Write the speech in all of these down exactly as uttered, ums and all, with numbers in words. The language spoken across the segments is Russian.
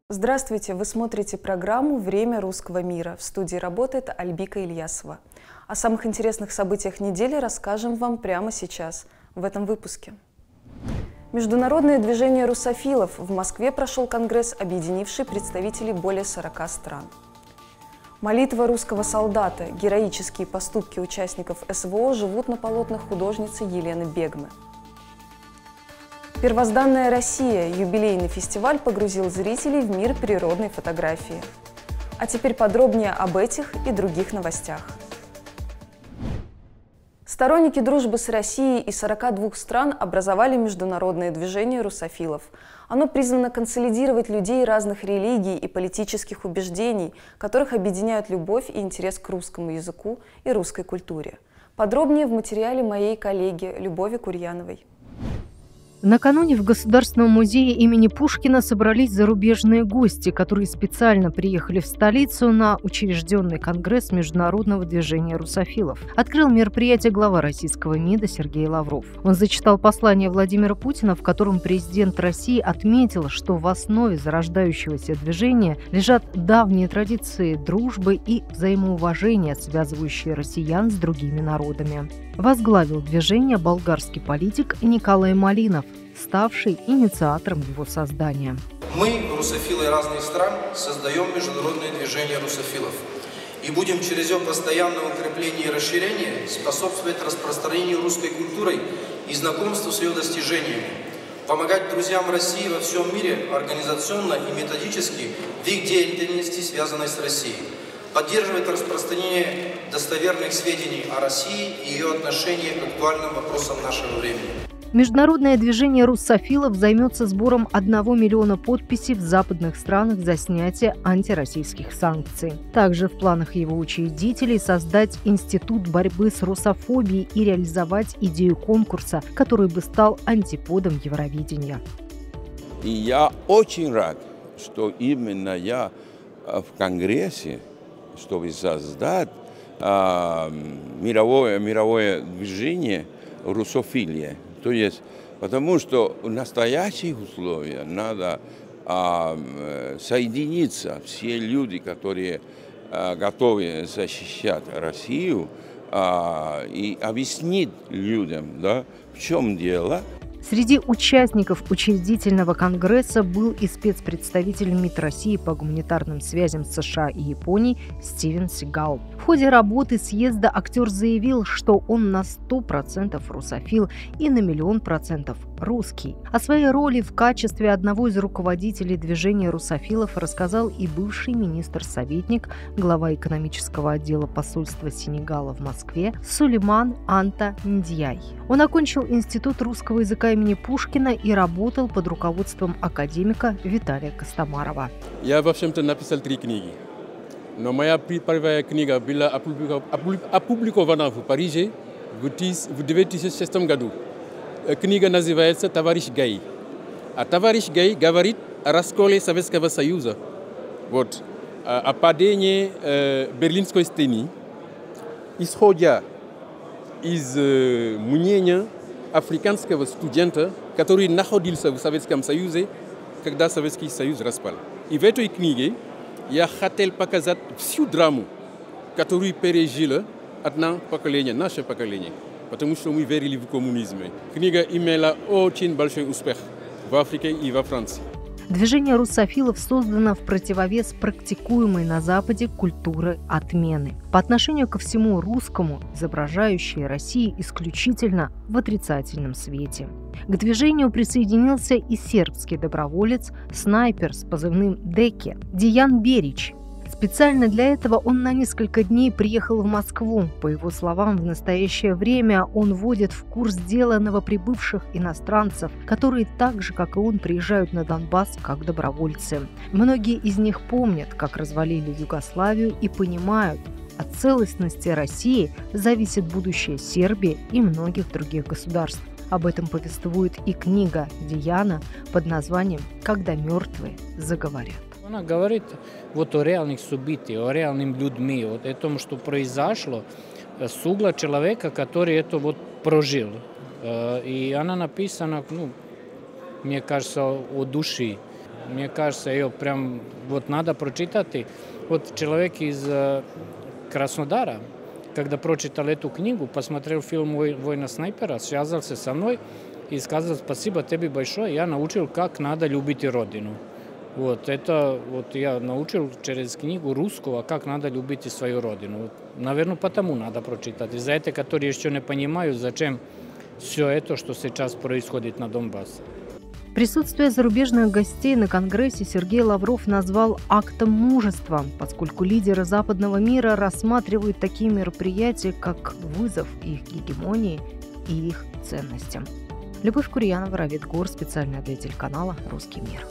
Здравствуйте! Вы смотрите программу «Время русского мира». В студии работает Альбика Ильясова. О самых интересных событиях недели расскажем вам прямо сейчас, в этом выпуске. Международное движение русофилов. В Москве прошел конгресс, объединивший представителей более сорока стран. Молитва русского солдата. Героические поступки участников СВО живут на полотнах художницы Елены Бегмы. Первозданная Россия. Юбилейный фестиваль погрузил зрителей в мир природной фотографии. А теперь подробнее об этих и других новостях. Сторонники дружбы с Россией и сорока двух стран образовали международное движение русофилов. Оно призвано консолидировать людей разных религий и политических убеждений, которых объединяют любовь и интерес к русскому языку и русской культуре. Подробнее в материале моей коллеги Любови Курьяновой. Накануне в Государственном музее имени Пушкина собрались зарубежные гости, которые специально приехали в столицу на учрежденный конгресс Международного движения русофилов. Открыл мероприятие глава российского МИДа Сергей Лавров. Он зачитал послание Владимира Путина, в котором президент России отметил, что в основе зарождающегося движения лежат давние традиции дружбы и взаимоуважения, связывающие россиян с другими народами. Возглавил движение болгарский политик Николай Малинов, ставший инициатором его создания. Мы, русофилы разных стран, создаем международное движение русофилов и будем через его постоянное укрепление и расширение способствовать распространению русской культуры и знакомству с ее достижениями, помогать друзьям России во всем мире организационно и методически в их деятельности, связанной с Россией, поддерживать распространение достоверных сведений о России и ее отношении к актуальным вопросам нашего времени. Международное движение русофилов займется сбором одного миллиона подписей в западных странах за снятие антироссийских санкций. Также в планах его учредителей создать институт борьбы с русофобией и реализовать идею конкурса, который бы стал антиподом Евровидения. И я очень рад, что именно я в Конгрессе, чтобы создать а, мировое, мировое движение русофилия. То есть, потому что в настоящих условиях надо а, соединиться, все люди, которые а, готовы защищать Россию, а, и объяснить людям, да, в чем дело. Среди участников учредительного конгресса был и спецпредставитель МИД России по гуманитарным связям с США и Японией Стивен Сигал. В ходе работы съезда актер заявил, что он на сто процентов русофил и на миллион процентов русский. О своей роли в качестве одного из руководителей движения русофилов рассказал и бывший министр-советник, глава экономического отдела посольства Сенегала в Москве Сулейман Анта Ндьяй. Он окончил Институт русского языка имени Пушкина и работал под руководством академика Виталия Костомарова. Я, в общем-то, написал три книги. Но моя первая книга была опубликована в Париже в две тысячи шестом году. Книга называется «Товарищ Гай». А товарищ Гай говорит о расколе Советского Союза, вот, о падении э, Берлинской стены, исходя из э, мнения африканского студента, который находился в Советском Союзе, когда Советский Союз распал. И в этой книге я хотел показать всю драму, которую пережило одно поколение, наше поколение, потому что мы верили в коммунизм. Книга имела очень большой успех в Африке и во Франции. Движение русофилов создано в противовес практикуемой на Западе культуры отмены. По отношению ко всему русскому, изображающей Россию исключительно в отрицательном свете. К движению присоединился и сербский доброволец, снайпер с позывным Деке Диjan Берич. Специально для этого он на несколько дней приехал в Москву. По его словам, в настоящее время он вводит в курс дела новоприбывших иностранцев, которые так же, как и он, приезжают на Донбасс как добровольцы. Многие из них помнят, как развалили Югославию, и понимают, от целостности России зависит будущее Сербии и многих других государств. Об этом повествует и книга Дияна под названием «Когда мертвые заговорят». Она говорит вот о реальных событиях, о реальных людьми, вот о том, что произошло с угла человека, который это вот прожил. И она написана, ну, мне кажется, о душе. Мне кажется, ее прям вот надо прочитать. Вот человек из Краснодара, когда прочитал эту книгу, посмотрел фильм «Война снайпера», связался со мной и сказал: спасибо тебе большое, я научил, как надо любить родину. Вот это вот я научил через книгу русского, как надо любить свою родину. Вот, наверное, потому надо прочитать. И за это, которые еще не понимают, зачем все это, что сейчас происходит на Донбассе. Присутствие зарубежных гостей на Конгрессе Сергей Лавров назвал актом мужества, поскольку лидеры западного мира рассматривают такие мероприятия как вызов их гегемонии и их ценностям. Любовь Курьянова, Равит Гор, специально для телеканала «Русский мир».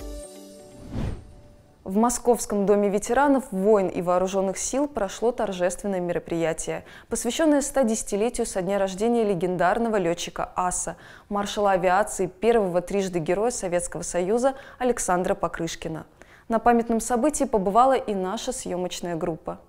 В Московском доме ветеранов войн и вооруженных сил прошло торжественное мероприятие, посвященное стодесятилетию со дня рождения легендарного летчика аса, маршала авиации, первого трижды Героя Советского Союза Александра Покрышкина. На памятном событии побывала и наша съемочная группа.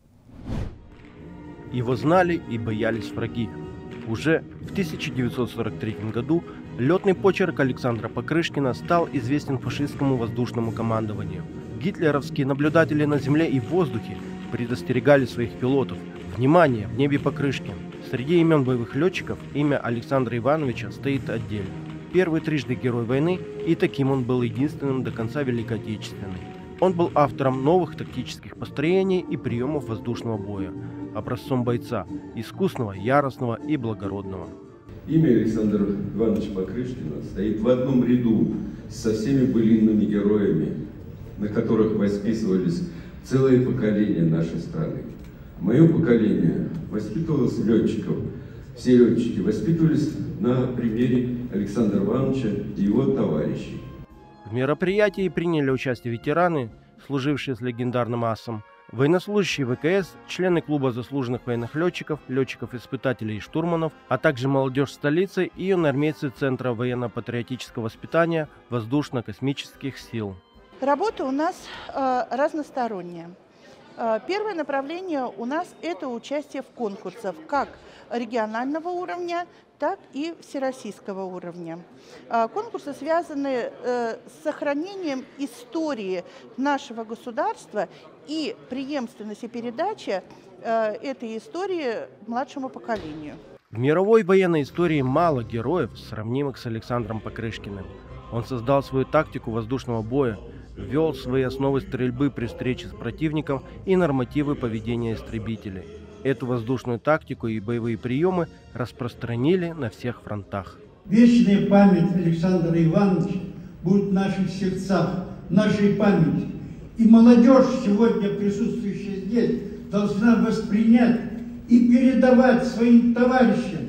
Его знали и боялись враги. Уже в тысяча девятьсот сорок третьем году летный почерк Александра Покрышкина стал известен фашистскому воздушному командованию. Гитлеровские наблюдатели на земле и в воздухе предостерегали своих пилотов: внимание, в небе Покрышкин. Среди имен боевых летчиков имя Александра Ивановича стоит отдельно. Первый трижды герой войны, и таким он был единственным до конца Великой Отечественной. Он был автором новых тактических построений и приемов воздушного боя, образцом бойца, искусного, яростного и благородного. Имя Александра Ивановича Покрышкина стоит в одном ряду со всеми былинными героями, на которых воспитывались целые поколения нашей страны. Мое поколение воспитывалось летчиков. Все летчики воспитывались на примере Александра Ивановича и его товарищей. В мероприятии приняли участие ветераны, служившие с легендарным асом, военнослужащие ВКС, члены клуба заслуженных военных летчиков, летчиков-испытателей и штурманов, а также молодежь столицы и юноармейцы Центра военно-патриотического воспитания воздушно-космических сил. Работа у нас э, разносторонняя. Э, первое направление у нас – это участие в конкурсах как регионального уровня, так и всероссийского уровня. Э, конкурсы связаны э, с сохранением истории нашего государства и преемственности передачи э, этой истории младшему поколению. В мировой военной истории мало героев, сравнимых с Александром Покрышкиным. Он создал свою тактику воздушного боя, ввел свои основы стрельбы при встрече с противником и нормативы поведения истребителей. Эту воздушную тактику и боевые приемы распространили на всех фронтах. Вечная память Александра Ивановича будет в наших сердцах, в нашей памяти. И молодежь, сегодня присутствующая здесь, должна воспринять и передавать своим товарищам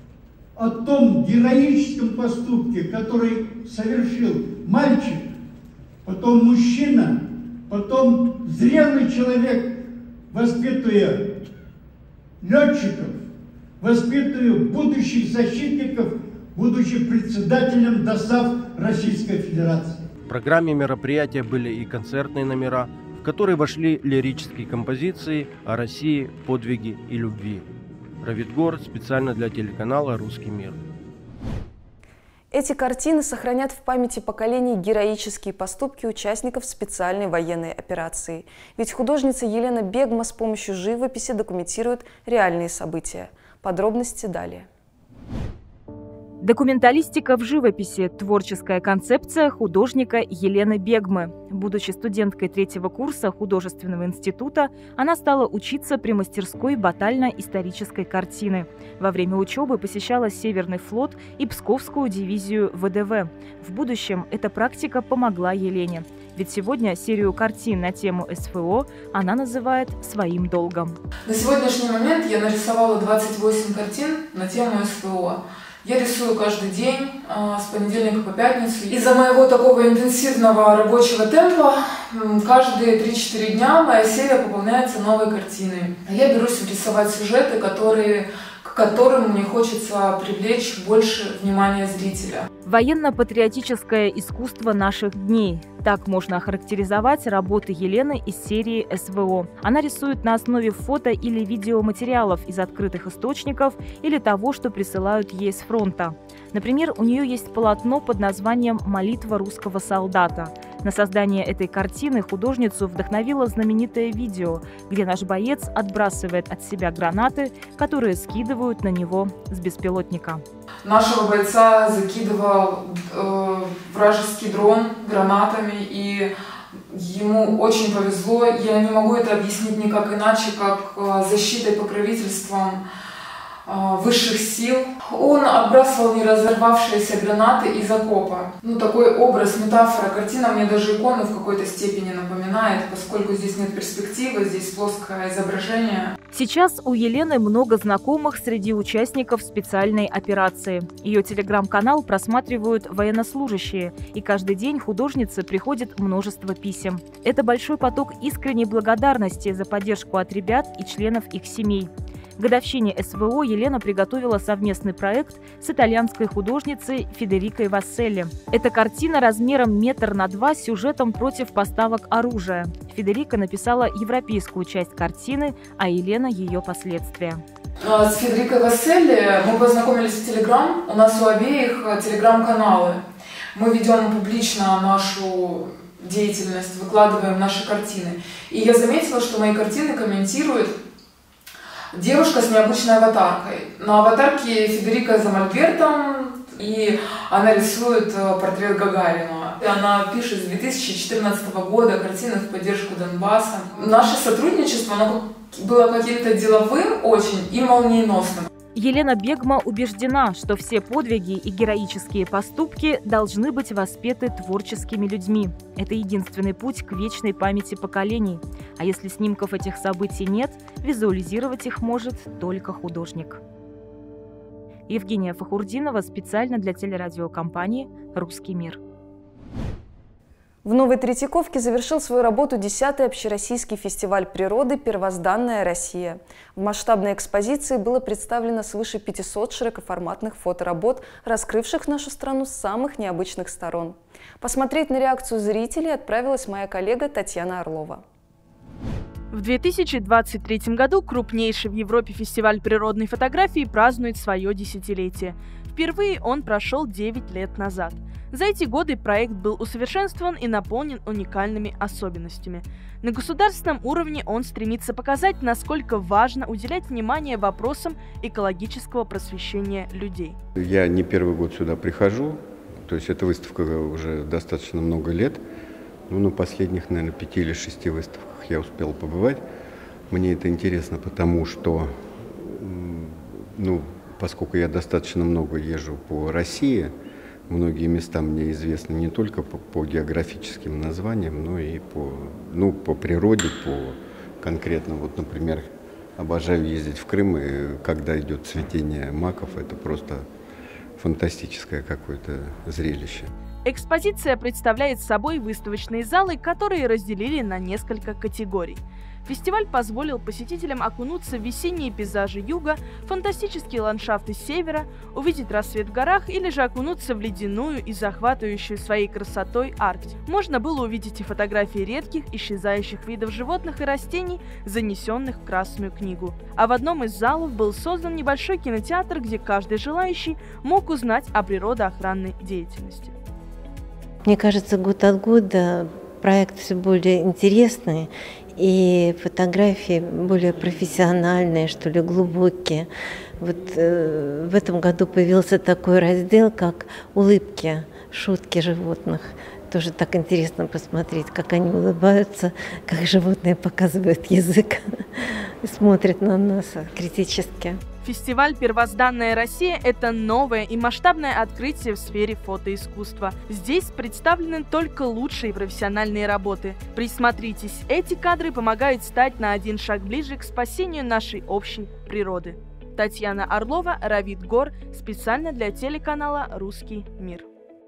о том героическом поступке, который совершил мальчик, потом мужчина, потом зрелый человек, воспитывая летчиков, воспитывая будущих защитников, будучи председателем ДОСААФ Российской Федерации. В программе мероприятия были и концертные номера, в которые вошли лирические композиции о России, подвиге и любви. Равит Гор, специально для телеканала «Русский мир». Эти картины сохранят в памяти поколений героические поступки участников специальной военной операции. Ведь художница Елена Бегма с помощью живописи документирует реальные события. Подробности далее. Документалистика в живописи – творческая концепция художника Елены Бегмы. Будучи студенткой третьего курса художественного института, она стала учиться при мастерской батально-исторической картины. Во время учебы посещала Северный флот и Псковскую дивизию ВДВ. В будущем эта практика помогла Елене. Ведь сегодня серию картин на тему СВО она называет своим долгом. На сегодняшний момент я нарисовала двадцать восемь картин на тему СВО. Я рисую каждый день, с понедельника по пятницу. Из-за моего такого интенсивного рабочего темпа каждые три-четыре дня моя серия пополняется новой картиной. Я берусь рисовать сюжеты, которые, к которым мне хочется привлечь больше внимания зрителя. Военно-патриотическое искусство наших дней. Так можно охарактеризовать работы Елены из серии СВО. Она рисует на основе фото или видеоматериалов из открытых источников или того, что присылают ей с фронта. Например, у нее есть полотно под названием «Молитва русского солдата». На создание этой картины художницу вдохновило знаменитое видео, где наш боец отбрасывает от себя гранаты, которые скидывают на него с беспилотника. Нашего бойца закидывал э, вражеский дрон гранатами, и ему очень повезло. Я не могу это объяснить никак иначе, как э, защитой, покровительством э, высших сил. Он отбрасывал не разорвавшиеся гранаты из окопа. Ну, такой образ, метафора, картина мне даже икону в какой-то степени напоминает, поскольку здесь нет перспективы, здесь плоское изображение. Сейчас у Елены много знакомых среди участников специальной операции. Ее телеграм-канал просматривают военнослужащие, и каждый день художнице приходит множество писем. Это большой поток искренней благодарности за поддержку от ребят и членов их семей. К годовщине СВО Елена приготовила совместный проект с итальянской художницей Федерикой Васселли. Эта картина размером метр на два с сюжетом против поставок оружия. Федерика написала европейскую часть картины, а Елена ее последствия. С Федерикой Васселли мы познакомились в Телеграм. У нас у обеих Телеграм-каналы. Мы ведем публично нашу деятельность, выкладываем наши картины. И я заметила, что мои картины комментируют девушка с необычной аватаркой. На аватарке Федерика за мольбертом, и она рисует портрет Гагарина. Она пишет с две тысячи четырнадцатого года картины в поддержку Донбасса. Наше сотрудничество оно было каким-то деловым очень и молниеносным. Елена Бегма убеждена, что все подвиги и героические поступки должны быть воспеты творческими людьми. Это единственный путь к вечной памяти поколений. А если снимков этих событий нет, визуализировать их может только художник. Евгения Фахурдинова специально для телерадиокомпании «Русский мир». В Новой Третьяковке завершил свою работу десятый общероссийский фестиваль природы «Первозданная Россия». В масштабной экспозиции было представлено свыше пятисот широкоформатных фоторабот, раскрывших нашу страну с самых необычных сторон. Посмотреть на реакцию зрителей отправилась моя коллега Татьяна Орлова. В две тысячи двадцать третьем году крупнейший в Европе фестиваль природной фотографии празднует свое десятилетие. Впервые он прошел девять лет назад. За эти годы проект был усовершенствован и наполнен уникальными особенностями. На государственном уровне он стремится показать, насколько важно уделять внимание вопросам экологического просвещения людей. Я не первый год сюда прихожу, то есть эта выставка уже достаточно много лет. Ну, на последних, наверное, пяти или шести выставках я успел побывать. Мне это интересно, потому что, ну, поскольку я достаточно много езжу по России, многие места мне известны не только по, по географическим названиям, но и по, ну, по природе, по конкретно, вот, например, обожаю ездить в Крым, и когда идет цветение маков, это просто фантастическое какое-то зрелище. Экспозиция представляет собой выставочные залы, которые разделили на несколько категорий. Фестиваль позволил посетителям окунуться в весенние пейзажи юга, фантастические ландшафты севера, увидеть рассвет в горах или же окунуться в ледяную и захватывающую своей красотой Арктику. Можно было увидеть и фотографии редких, исчезающих видов животных и растений, занесенных в Красную книгу. А в одном из залов был создан небольшой кинотеатр, где каждый желающий мог узнать о природоохранной деятельности. Мне кажется, год от года проект все более интересный, и фотографии более профессиональные, что ли, глубокие. Вот э, в этом году появился такой раздел, как улыбки, шутки животных. Тоже так интересно посмотреть, как они улыбаются, как животные показывают язык и смотрят на нас критически. Фестиваль «Первозданная Россия» — это новое и масштабное открытие в сфере фотоискусства. Здесь представлены только лучшие профессиональные работы. Присмотритесь, эти кадры помогают стать на один шаг ближе к спасению нашей общей природы. Татьяна Орлова, Равид Гор, специально для телеканала «Русский мир».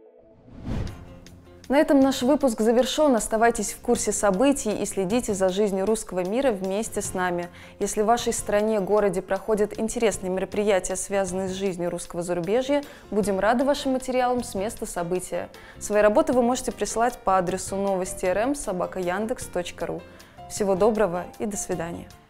На этом наш выпуск завершен. Оставайтесь в курсе событий и следите за жизнью русского мира вместе с нами. Если в вашей стране, городе проходят интересные мероприятия, связанные с жизнью русского зарубежья, будем рады вашим материалам с места события. Свои работы вы можете присылать по адресу новости точка эр эм собака яндекс точка ру. Всего доброго и до свидания.